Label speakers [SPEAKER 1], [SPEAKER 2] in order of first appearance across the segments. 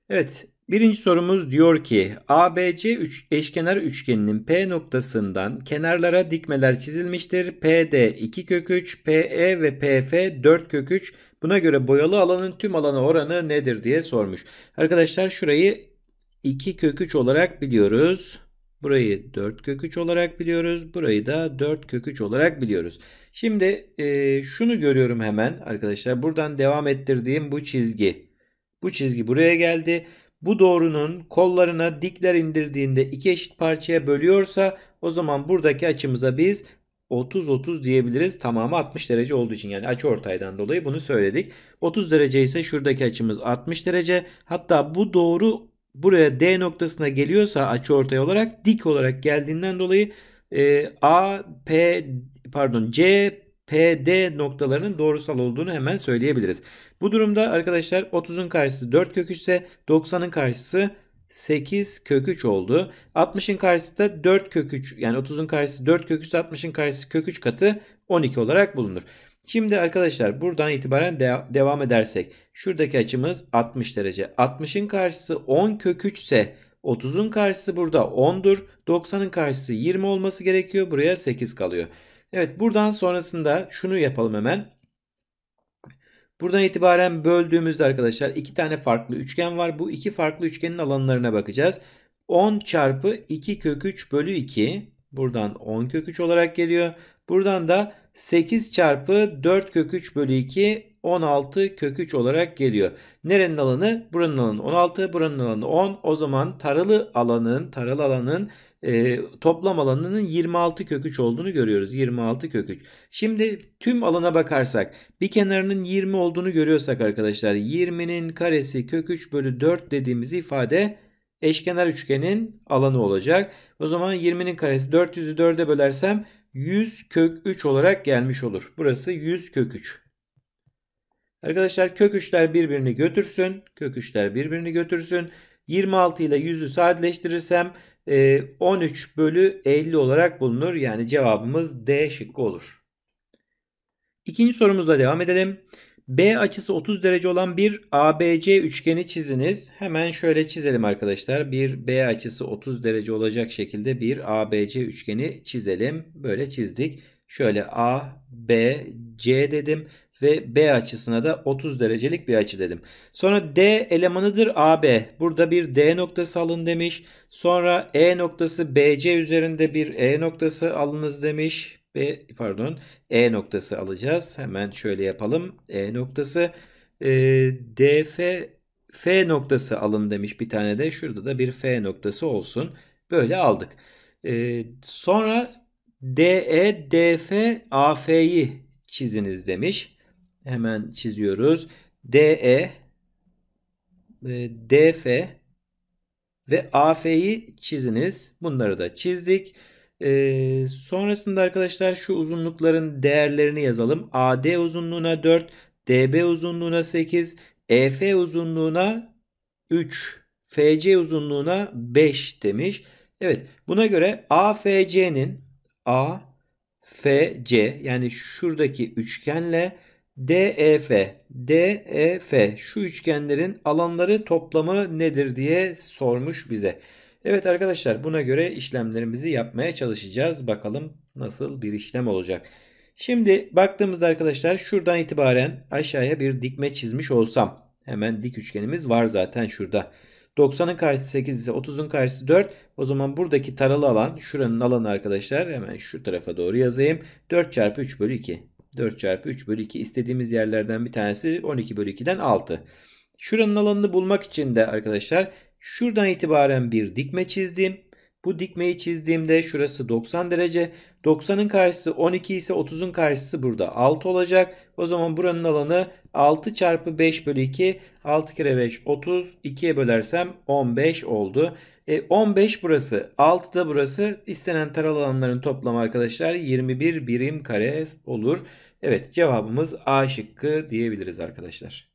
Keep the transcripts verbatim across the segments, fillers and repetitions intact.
[SPEAKER 1] Evet, birinci sorumuz diyor ki A B C üç, eşkenar üçgeninin P noktasından kenarlara dikmeler çizilmiştir. P D iki kök üç, P E ve P F dört kök üç. Buna göre boyalı alanın tüm alana oranı nedir diye sormuş. Arkadaşlar şurayı iki kök üç olarak biliyoruz. Burayı dört kök üç olarak biliyoruz. Burayı da dört kök üç olarak biliyoruz. Şimdi e, şunu görüyorum hemen arkadaşlar. Buradan devam ettirdiğim bu çizgi. Bu çizgi buraya geldi. Bu doğrunun kollarına dikler indirdiğinde iki eşit parçaya bölüyorsa o zaman buradaki açımıza biz otuz otuz diyebiliriz. Tamamı altmış derece olduğu için, yani açıortaydan dolayı bunu söyledik. otuz derece ise şuradaki açımız altmış derece. Hatta bu doğru buraya D noktasına geliyorsa açıortay olarak dik olarak geldiğinden dolayı e, A, P pardon C, P D noktalarının doğrusal olduğunu hemen söyleyebiliriz. Bu durumda arkadaşlar otuzun karşısı dört kök üç ise doksanın karşısı sekiz kök üç oldu. altmışın karşısı da dört kök üç, yani otuzun karşısı dört kök üç, altmışın karşısı kök üç katı on iki olarak bulunur. Şimdi arkadaşlar buradan itibaren de devam edersek şuradaki açımız altmış derece. altmışın karşısı on kök üç ise otuzun karşısı burada ondur. doksanın karşısı yirmi olması gerekiyor. Buraya sekiz kalıyor. Evet, buradan sonrasında şunu yapalım hemen. Buradan itibaren böldüğümüzde arkadaşlar iki tane farklı üçgen var. Bu iki farklı üçgenin alanlarına bakacağız. on çarpı iki kök üç bölü iki. Buradan on kök üç olarak geliyor. Buradan da sekiz çarpı dört kök üç bölü iki on altı kök üç olarak geliyor. Nerenin alanı? Buranın alanı on altı, buranın alanı on. O zaman taralı alanın, taralı alanın e, toplam alanının yirmi altı kök üç olduğunu görüyoruz. yirmi altı kök üç. Şimdi tüm alana bakarsak bir kenarının yirmi olduğunu görüyorsak arkadaşlar yirminin karesi kök üç bölü dört dediğimiz ifade eşkenar üçgenin alanı olacak. O zaman yirminin karesi dört yüzü dörde bölersem yüz kök üç olarak gelmiş olur. Burası yüz kök üç. Arkadaşlar kök üçler birbirini götürsün. Kök üçler birbirini götürsün. yirmi altı ile yüzü sadeleştirirsem on üç bölü elli olarak bulunur. Yani cevabımız D şıkkı olur. İkinci sorumuzla devam edelim. B açısı otuz derece olan bir A B C üçgeni çiziniz. Hemen şöyle çizelim arkadaşlar. Bir B açısı otuz derece olacak şekilde bir A B C üçgeni çizelim. Böyle çizdik. Şöyle A, B, C dedim ve B açısına da otuz derecelik bir açı dedim. Sonra D elemanıdır A B. Burada bir D noktası alın demiş. Sonra E noktası B C üzerinde bir E noktası alınız demiş. B, pardon E noktası alacağız. Hemen şöyle yapalım. E noktası e, D F F noktası alın demiş bir tane de. Şurada da bir F noktası olsun. Böyle aldık. E, sonra D E D F A F'yi çiziniz demiş. Hemen çiziyoruz. D E D F ve A F'yi çiziniz. Bunları da çizdik. Ee, sonrasında arkadaşlar şu uzunlukların değerlerini yazalım. A D uzunluğuna dört, D B uzunluğuna sekiz, E F uzunluğuna üç, F C uzunluğuna beş demiş. Evet, buna göre A F C'nin A F C, yani şuradaki üçgenle D E F, D E F şu üçgenlerin alanları toplamı nedir diye sormuş bize. Evet arkadaşlar, buna göre işlemlerimizi yapmaya çalışacağız. Bakalım nasıl bir işlem olacak. Şimdi baktığımızda arkadaşlar şuradan itibaren aşağıya bir dikme çizmiş olsam. Hemen dik üçgenimiz var zaten şurada. doksanın karşısı sekiz ise otuzun karşısı dört. O zaman buradaki taralı alan, şuranın alanı arkadaşlar, hemen şu tarafa doğru yazayım. dört çarpı üç bölü iki. dört çarpı üç bölü iki, istediğimiz yerlerden bir tanesi on iki bölü ikiden altı. Şuranın alanını bulmak için de arkadaşlar şuradan itibaren bir dikme çizdim. Bu dikmeyi çizdiğimde şurası doksan derece. doksanın karşısı on iki ise otuzun karşısı burada altı olacak. O zaman buranın alanı altı çarpı beş bölü iki. altı kere beş otuz. ikiye bölersem on beş oldu. E, on beş burası. altı da burası. İstenen taralı alanların toplamı arkadaşlar yirmi bir birim kare olur. Evet, cevabımız A şıkkı diyebiliriz arkadaşlar.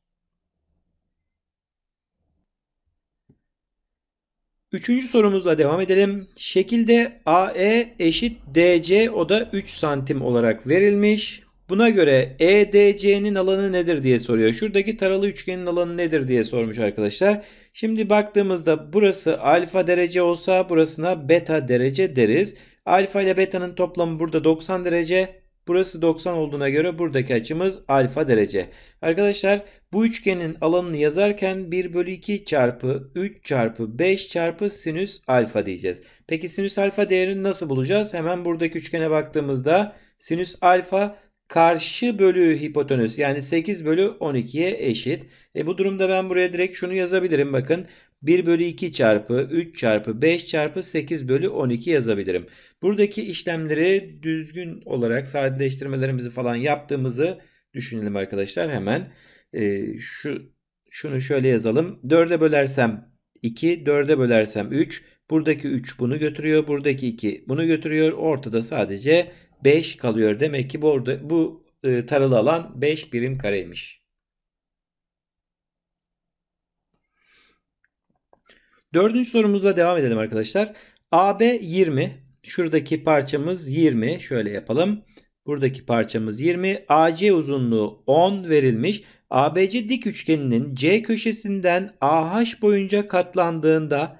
[SPEAKER 1] Üçüncü sorumuzla devam edelim. Şekilde A E eşit D C, o da üç santim olarak verilmiş. Buna göre E D C'nin alanı nedir diye soruyor. Şuradaki taralı üçgenin alanı nedir diye sormuş arkadaşlar. Şimdi baktığımızda burası alfa derece olsa burasına beta derece deriz. Alfa ile beta'nın toplamı burada doksan derece. Burası doksan olduğuna göre buradaki açımız alfa derece. Arkadaşlar bu üçgenin alanını yazarken bir bölü iki çarpı üç çarpı beş çarpı sinüs alfa diyeceğiz. Peki sinüs alfa değerini nasıl bulacağız? Hemen buradaki üçgene baktığımızda sinüs alfa karşı bölü hipotenüs yani sekiz bölü on ikiye eşit. E bu durumda ben buraya direkt şunu yazabilirim. Bakın bir bölü iki çarpı üç çarpı beş çarpı sekiz bölü on iki yazabilirim. Buradaki işlemleri düzgün olarak sadeleştirmelerimizi falan yaptığımızı düşünelim arkadaşlar. Hemen e, şu şunu şöyle yazalım. dörde bölersem iki, dörde bölersem üç. Buradaki üç bunu götürüyor. Buradaki iki bunu götürüyor. Ortada sadece beş kalıyor. Demek ki bu, bu e, taralı alan beş birim kareymiş. Dördüncü sorumuzla devam edelim arkadaşlar. A B yirmi. Şuradaki parçamız yirmi. Şöyle yapalım. Buradaki parçamız yirmi. A C uzunluğu on verilmiş. A B C dik üçgeninin C köşesinden A H boyunca katlandığında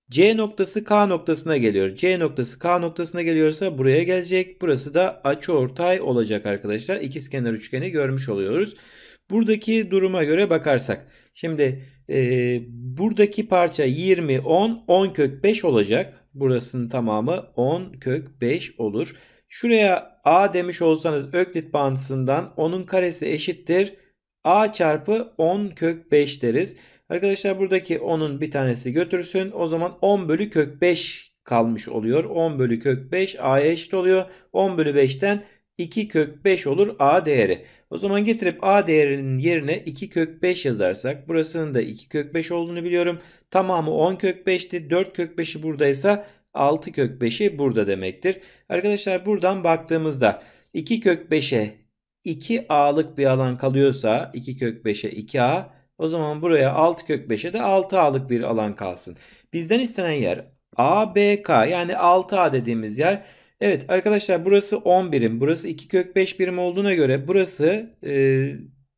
[SPEAKER 1] C noktası K noktasına geliyor. C noktası K noktasına geliyorsa buraya gelecek. Burası da açıortay olacak arkadaşlar. İkizkenar üçgeni görmüş oluyoruz. Buradaki duruma göre bakarsak. Şimdi e, buradaki parça yirmi, on, on kök beş olacak. Burasının tamamı on kök beş olur. Şuraya A demiş olsanız Öklit bağıntısından onun karesi eşittir A çarpı on kök beş deriz. Arkadaşlar buradaki on'un bir tanesi götürsün. O zaman on bölü kök beş kalmış oluyor. on bölü kök beş A'ya eşit oluyor. on bölü beşten iki kök beş olur A değeri. O zaman getirip A değerinin yerine iki kök beş yazarsak burasının da iki kök beş olduğunu biliyorum. Tamamı on kök beşti. dört kök beşi buradaysa altı kök beşi burada demektir. Arkadaşlar buradan baktığımızda iki kök beşe iki A'lık bir alan kalıyorsa iki kök beşe iki A, o zaman buraya altı kök beşe de altı A'lık bir alan kalsın. Bizden istenen yer A B K yani altı A dediğimiz yer. Evet arkadaşlar burası on birim. Burası iki kök beş birim olduğuna göre burası e,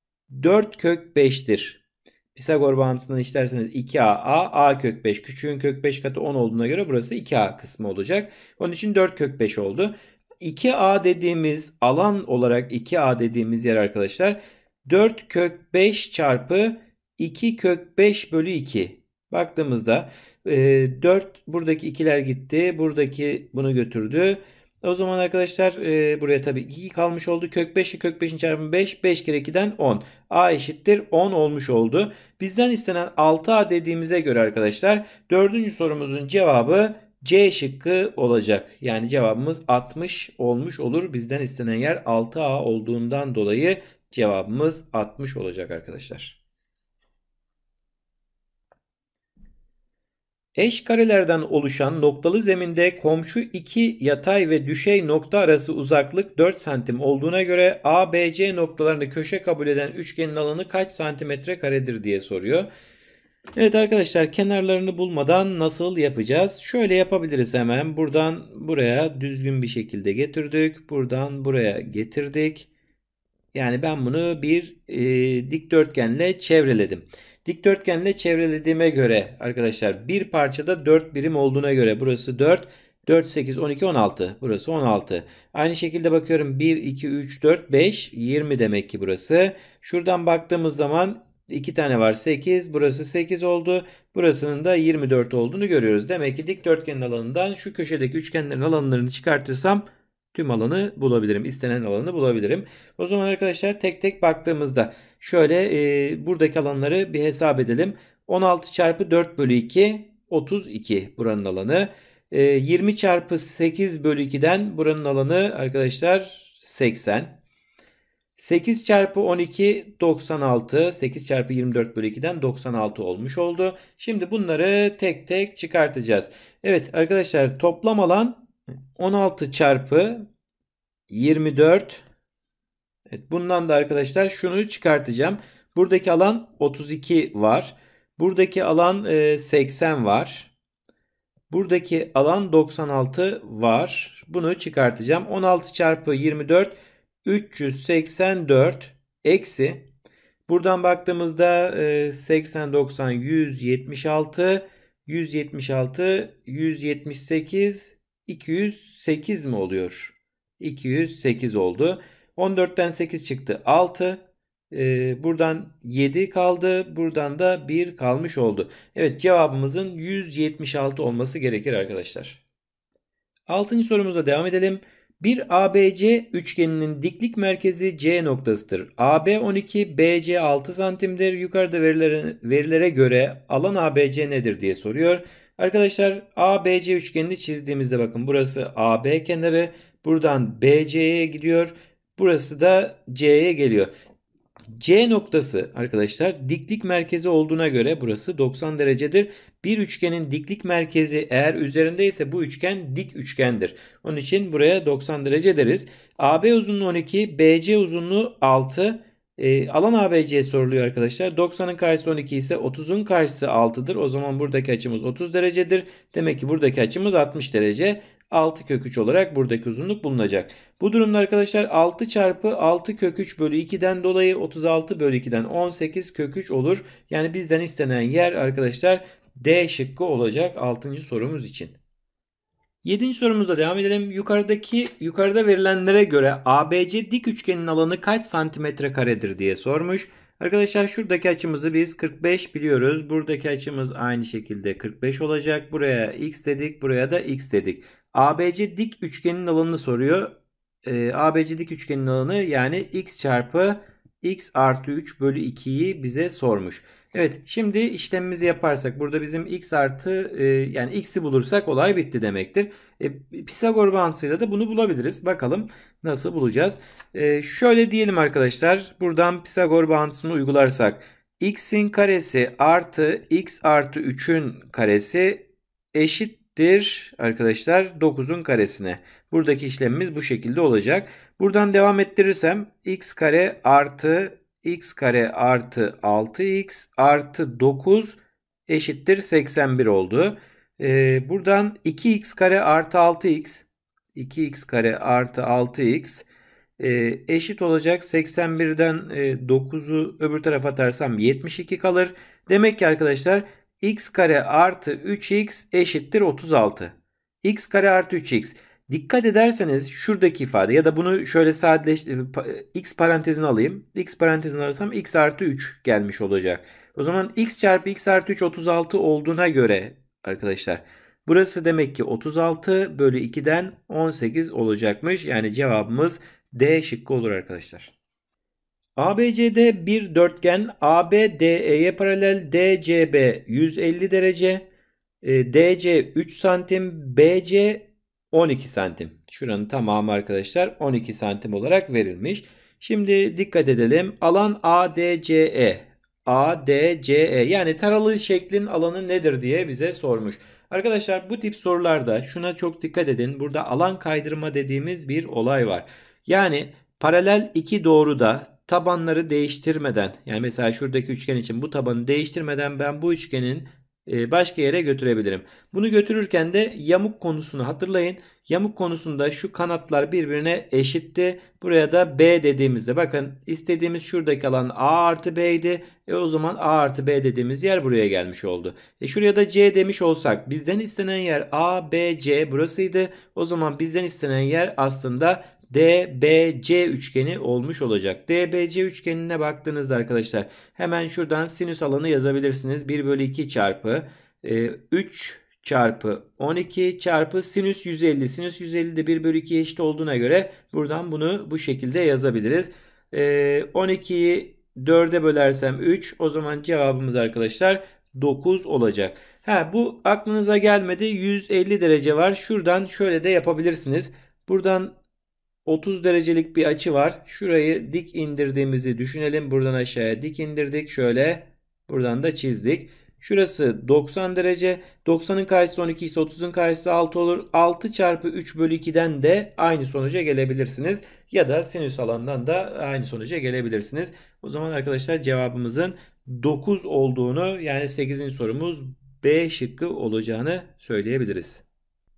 [SPEAKER 1] dört kök beş'tir. Pisagor bağıntısından işlerseniz iki A, A, A kök beş. Küçüğün kök beş katı on olduğuna göre burası iki A kısmı olacak. Onun için dört kök beş oldu. iki A dediğimiz alan olarak iki A dediğimiz yer arkadaşlar dört kök beş çarpı iki kök beş bölü iki. Baktığımızda e, dört buradaki ikiler gitti. Buradaki bunu götürdü. O zaman arkadaşlar e, buraya tabii iki kalmış oldu. Kök beş ile kök beşin çarpımı beş. beş kere ikiden on. A eşittir on olmuş oldu. Bizden istenen altı A dediğimize göre arkadaşlar dördüncü sorumuzun cevabı C şıkkı olacak. Yani cevabımız altmış olmuş olur. Bizden istenen yer altı A olduğundan dolayı cevabımız altmış olacak arkadaşlar. Eş karelerden oluşan noktalı zeminde komşu iki yatay ve düşey nokta arası uzaklık dört santim olduğuna göre A B C noktalarını köşe kabul eden üçgenin alanı kaç santimetre karedir diye soruyor. Evet arkadaşlar kenarlarını bulmadan nasıl yapacağız? Şöyle yapabiliriz hemen. Buradan buraya düzgün bir şekilde getirdik. Buradan buraya getirdik. Yani ben bunu bir e, dikdörtgenle çevreledim. Dikdörtgenle çevrelediğime göre arkadaşlar bir parçada dört birim olduğuna göre burası dört, dört, sekiz, on iki, on altı. Burası on altı. Aynı şekilde bakıyorum bir, iki, üç, dört, beş, yirmi demek ki burası. Şuradan baktığımız zaman iki tane var sekiz. Burası sekiz oldu. Burasının da yirmi dört olduğunu görüyoruz. Demek ki dikdörtgenin alanından şu köşedeki üçgenlerin alanlarını çıkartırsam tüm alanı bulabilirim. İstenen alanı bulabilirim. O zaman arkadaşlar tek tek baktığımızda şöyle e, buradaki alanları bir hesap edelim. on altı çarpı dört bölü iki otuz iki buranın alanı. E, yirmi çarpı sekiz bölü iki'den buranın alanı arkadaşlar seksen. sekiz çarpı on iki doksan altı. sekiz çarpı yirmi dört bölü iki'den doksan altı olmuş oldu. Şimdi bunları tek tek çıkartacağız. Evet arkadaşlar toplam alan on altı çarpı yirmi dört. Evet, bundan da arkadaşlar şunu çıkartacağım. Buradaki alan otuz iki var. Buradaki alan e, seksen var. Buradaki alan doksan altı var. Bunu çıkartacağım. on altı çarpı yirmi dört üç yüz seksen dört eksi buradan baktığımızda seksen, doksan, yüz yetmiş altı, yüz yetmiş altı, yüz yetmiş sekiz, iki yüz sekiz mi oluyor? iki yüz sekiz oldu. on dörtten sekiz çıktı. altı. Ee, buradan yedi kaldı. Buradan da bir kalmış oldu. Evet, cevabımızın yüz yetmiş altı olması gerekir arkadaşlar. altıncı sorumuza devam edelim. Bir A B C üçgeninin diklik merkezi C noktasıdır. A B on iki, B C altı santimdir. Yukarıda verilere, verilere göre alan A B C nedir diye soruyor. Arkadaşlar A B C üçgenini çizdiğimizde bakın burası A B kenarı. Buradan B C'ye gidiyor. Burası da C'ye geliyor. C noktası arkadaşlar diklik merkezi olduğuna göre burası doksan derecedir. Bir üçgenin diklik merkezi eğer üzerindeyse bu üçgen dik üçgendir. Onun için buraya doksan derece deriz. A B uzunluğu on iki, B C uzunluğu altı. E, alan A B C soruluyor arkadaşlar. doksanın karşısı on iki ise otuzun karşısı altıdır. O zaman buradaki açımız otuz derecedir. Demek ki buradaki açımız altmış derece. altı kök üç olarak buradaki uzunluk bulunacak. Bu durumda arkadaşlar altı çarpı altı kök üç bölü iki'den dolayı otuz altı bölü iki'den on sekiz kök üç olur. Yani bizden istenen yer arkadaşlar D şıkkı olacak altıncı sorumuz için. yedinci sorumuzla devam edelim. Yukarıdaki yukarıda verilenlere göre A B C dik üçgenin alanı kaç santimetre karedir diye sormuş. Arkadaşlar şuradaki açımızı biz kırk beş biliyoruz. Buradaki açımız aynı şekilde kırk beş olacak. Buraya x dedik, buraya da x dedik. A B C dik üçgenin alanını soruyor. Ee, A B C dik üçgenin alanı yani x çarpı x artı üç bölü iki'yi bize sormuş. Evet, şimdi işlemimizi yaparsak burada bizim x artı e, yani x'i bulursak olay bitti demektir. E, Pisagor bağıntısıyla da bunu bulabiliriz. Bakalım nasıl bulacağız. E, şöyle diyelim arkadaşlar. Buradan Pisagor bağıntısını uygularsak x'in karesi artı x artı üçün karesi eşittir arkadaşlar dokuzun karesine. Buradaki işlemimiz bu şekilde olacak. Buradan devam ettirirsem x kare artı x kare artı altı x artı dokuz eşittir seksen bir oldu. Ee, buradan iki x kare artı altı x iki x kare artı altı x e, eşit olacak. seksen birden e, dokuzu öbür tarafa atarsam yetmiş iki kalır. Demek ki arkadaşlar x kare artı üç x eşittir otuz altı. X kare artı üç x. Dikkat ederseniz şuradaki ifade ya da bunu şöyle sadeleş x parantezine alayım. X parantezine alırsam x artı üç gelmiş olacak. O zaman x çarpı x artı üç otuz altı olduğuna göre arkadaşlar burası demek ki otuz altı bölü iki'den on sekiz olacakmış. Yani cevabımız D şıkkı olur arkadaşlar. A B C'de bir dörtgen A B D E'ye paralel, D C B yüz elli derece, D C üç santim, B C on iki santim. Şuranın tamamı arkadaşlar on iki santim olarak verilmiş. Şimdi dikkat edelim. Alan A D C E. A D C E yani taralı şeklin alanı nedir diye bize sormuş. Arkadaşlar bu tip sorularda şuna çok dikkat edin. Burada alan kaydırma dediğimiz bir olay var. Yani paralel iki doğruda tabanları değiştirmeden, yani mesela şuradaki üçgen için bu tabanı değiştirmeden ben bu üçgenin başka yere götürebilirim. Bunu götürürken de yamuk konusunu hatırlayın. Yamuk konusunda şu kanatlar birbirine eşitti. Buraya da B dediğimizde bakın istediğimiz şuradaki alan A artı B'ydi. E o zaman A artı B dediğimiz yer buraya gelmiş oldu. E şuraya da C demiş olsak bizden istenen yer A, B, C burasıydı. O zaman bizden istenen yer aslında D B C üçgeni olmuş olacak. D B C üçgenine baktığınızda arkadaşlar hemen şuradan sinüs alanı yazabilirsiniz. bir bölü iki çarpı e, üç çarpı on iki çarpı sinüs yüz elli. Sinüs yüz elli de bir bölü iki'ye eşit olduğuna göre buradan bunu bu şekilde yazabiliriz. E, on iki'yi dörde bölersem üç, o zaman cevabımız arkadaşlar dokuz olacak. Ha, bu aklınıza gelmedi. yüz elli derece var. Şuradan şöyle de yapabilirsiniz. Buradan otuz derecelik bir açı var. Şurayı dik indirdiğimizi düşünelim. Buradan aşağıya dik indirdik. Şöyle buradan da çizdik. Şurası doksan derece. doksanın karşısı on iki ise otuzun karşısı altı olur. altı çarpı üç bölü iki'den de aynı sonuca gelebilirsiniz. Ya da sinüs alandan da aynı sonuca gelebilirsiniz. O zaman arkadaşlar cevabımızın dokuz olduğunu, yani sekizinci sorumuz B şıkkı olacağını söyleyebiliriz.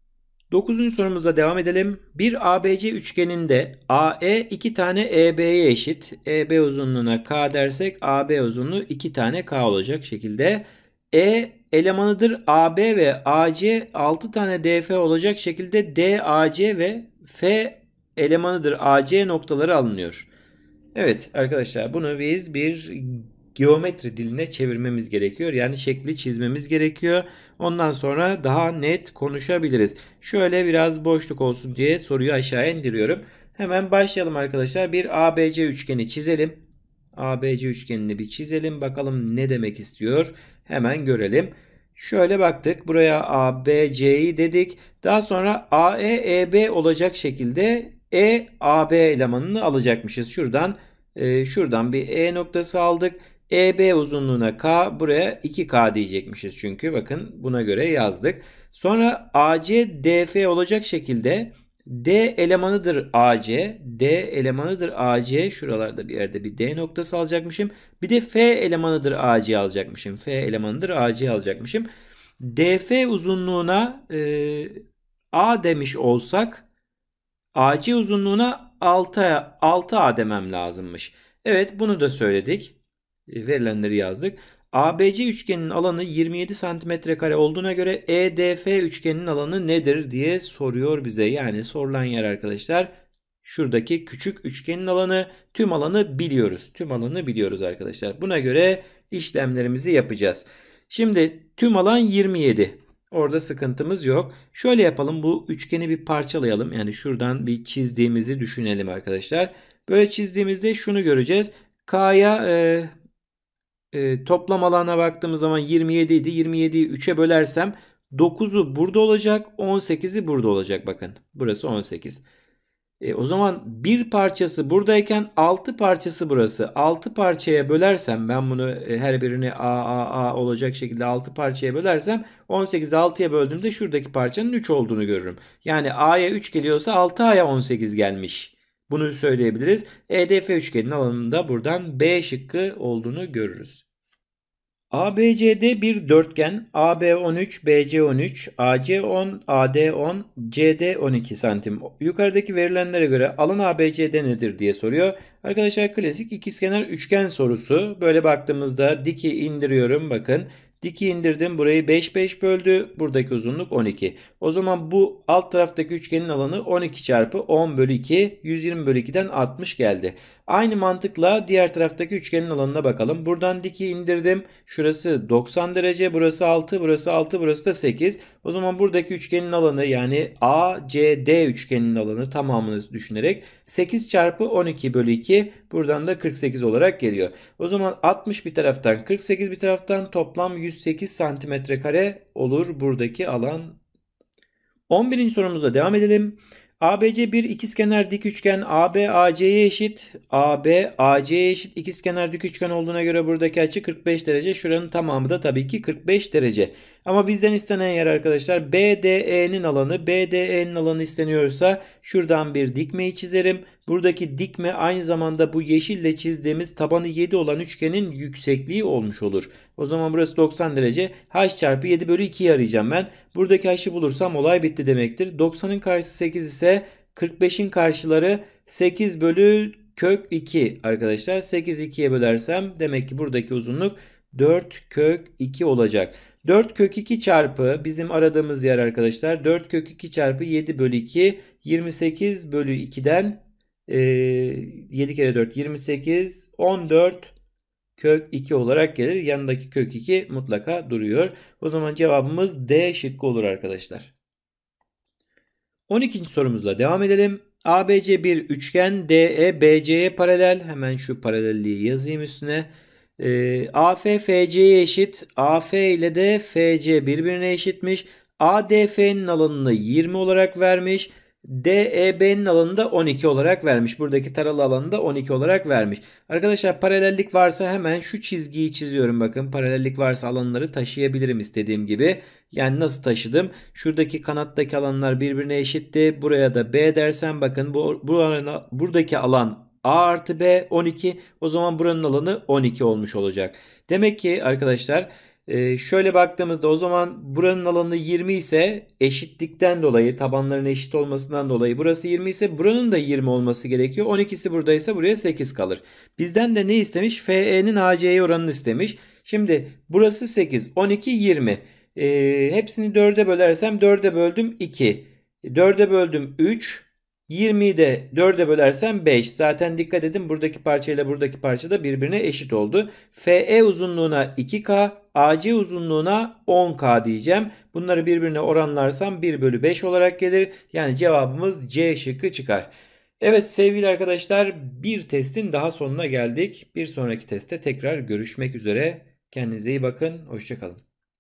[SPEAKER 1] dokuzuncu sorumuzla devam edelim. Bir A B C üçgeninde A E iki tane E B'ye eşit. E B uzunluğuna K dersek A B uzunluğu iki tane K olacak şekilde. E elemanıdır A B ve A C altı tane D F olacak şekilde D A C ve F elemanıdır A C noktaları alınıyor. Evet arkadaşlar, bunu biz bir geometri diline çevirmemiz gerekiyor. Yani şekli çizmemiz gerekiyor. Ondan sonra daha net konuşabiliriz. Şöyle biraz boşluk olsun diye soruyu aşağıya indiriyorum. Hemen başlayalım arkadaşlar. Bir A B C üçgeni çizelim. A B C üçgenini bir çizelim. Bakalım ne demek istiyor. Hemen görelim. Şöyle baktık. Buraya A B C'yi dedik. Daha sonra A E E B olacak şekilde E A B elemanını alacakmışız. Şuradan e, şuradan bir E noktası aldık. E B uzunluğuna K, buraya iki K diyecekmişiz çünkü. Bakın buna göre yazdık. Sonra A C D F olacak şekilde D elemanıdır A C. D elemanıdır A C. Şuralarda bir yerde bir D noktası alacakmışım. Bir de F elemanıdır A C alacakmışım. F elemanıdır A C alacakmışım. D F uzunluğuna e, A demiş olsak A C uzunluğuna altı A demem lazımmış. Evet, bunu da söyledik. Verilenleri yazdık. A B C üçgeninin alanı yirmi yedi santimetre kare olduğuna göre E D F üçgeninin alanı nedir diye soruyor bize. Yani sorulan yer arkadaşlar şuradaki küçük üçgenin alanı. Tüm alanı biliyoruz. Tüm alanı biliyoruz arkadaşlar. Buna göre işlemlerimizi yapacağız. Şimdi tüm alan yirmi yedi. Orada sıkıntımız yok. Şöyle yapalım. Bu üçgeni bir parçalayalım. Yani şuradan bir çizdiğimizi düşünelim arkadaşlar. Böyle çizdiğimizde şunu göreceğiz. K'ya e, e, toplam alana baktığımız zaman yirmi yedi idi. yirmi yediyi üçe bölersem dokuzu burada olacak. on sekizi burada olacak. Bakın burası on sekiz. E, o zaman bir parçası buradayken altı parçası burası. altı parçaya bölersem ben bunu e, her birini A A A olacak şekilde altı parçaya bölersem on sekizi altıya böldüğümde şuradaki parçanın üç olduğunu görürüm. Yani A'ya üç geliyorsa altı A'ya on sekiz gelmiş. Bunu söyleyebiliriz. E D F üçgeninin alanında buradan B şıkkı olduğunu görürüz. A B C D bir dörtgen. A B on üç, B C on üç, A C on, A D on, C D on iki santim. Yukarıdaki verilenlere göre alan A B C D nedir diye soruyor. Arkadaşlar klasik ikizkenar üçgen sorusu. Böyle baktığımızda diki indiriyorum, bakın. Diki indirdim, burayı beş beş böldü. Buradaki uzunluk on iki. O zaman bu alt taraftaki üçgenin alanı on iki çarpı on bölü iki. yüz yirmi bölü iki'den altmış geldi. Aynı mantıkla diğer taraftaki üçgenin alanına bakalım. Buradan diki indirdim. Şurası doksan derece. Burası altı. Burası altı. Burası da sekiz. O zaman buradaki üçgenin alanı, yani A C D üçgeninin alanı tamamını düşünerek sekiz çarpı on iki bölü iki. Buradan da kırk sekiz olarak geliyor. O zaman altmış bir taraftan, kırk sekiz bir taraftan, toplam yüz sekiz santimetre kare olur buradaki alan. on birinci sorumuza devam edelim. A B C bir ikizkenar dik üçgen. A B A C'ye eşit. A B A C'ye eşit ikizkenar dik üçgen olduğuna göre buradaki açı kırk beş derece. Şuranın tamamı da tabii ki kırk beş derece. Ama bizden istenen yer arkadaşlar B D E'nin alanı. B D E'nin alanı isteniyorsa şuradan bir dikmeyi çizerim. Buradaki dikme aynı zamanda bu yeşille çizdiğimiz tabanı yedi olan üçgenin yüksekliği olmuş olur. O zaman burası doksan derece. H çarpı yedi bölü iki'yi arayacağım ben. Buradaki h'ı bulursam olay bitti demektir. doksanın karşısı sekiz ise kırk beşin karşıları sekiz bölü kök iki arkadaşlar. sekizi iki'ye bölersem demek ki buradaki uzunluk dört kök iki olacak. dört kök iki çarpı bizim aradığımız yer arkadaşlar. dört kök iki çarpı yedi bölü iki. yirmi sekiz bölü iki'den e, yedi kere dört yirmi sekiz. on dört kök iki olarak gelir. Yanındaki kök iki mutlaka duruyor. O zaman cevabımız D şıkkı olur arkadaşlar. on ikinci sorumuzla devam edelim. A B C bir üçgen. D E B C'ye paralel. Hemen şu paralelliği yazayım üstüne. E, A F F C'ye eşit. A F ile de F C birbirine eşitmiş. A D F'nin alanını yirmi olarak vermiş. D E B'nin alanını da on iki olarak vermiş. Buradaki taralı alanı da on iki olarak vermiş. Arkadaşlar paralellik varsa hemen şu çizgiyi çiziyorum. Bakın paralellik varsa alanları taşıyabilirim istediğim gibi. Yani nasıl taşıdım? Şuradaki kanattaki alanlar birbirine eşitti. Buraya da B dersem bakın bu, bu alana, buradaki alan A artı B on iki. O zaman buranın alanı on iki olmuş olacak. Demek ki arkadaşlar Ee, şöyle baktığımızda o zaman buranın alanı yirmi ise eşitlikten dolayı, tabanların eşit olmasından dolayı burası yirmi ise buranın da yirmi olması gerekiyor. on ikisi buradaysa buraya sekiz kalır. Bizden de ne istemiş? F E'nin A C'ye oranını istemiş. Şimdi burası sekiz, on iki, yirmi. Ee, hepsini dörde bölersem dörde böldüm iki. dörde böldüm üç. yirmiyi de dörde bölersem beş. Zaten dikkat edin, buradaki parçayla buradaki parça da birbirine eşit oldu. F E uzunluğuna iki K, A C uzunluğuna on K diyeceğim. Bunları birbirine oranlarsam bir bölü beş olarak gelir. Yani cevabımız C şıkkı çıkar. Evet sevgili arkadaşlar, bir testin daha sonuna geldik. Bir sonraki testte tekrar görüşmek üzere. Kendinize iyi bakın. Hoşça kalın.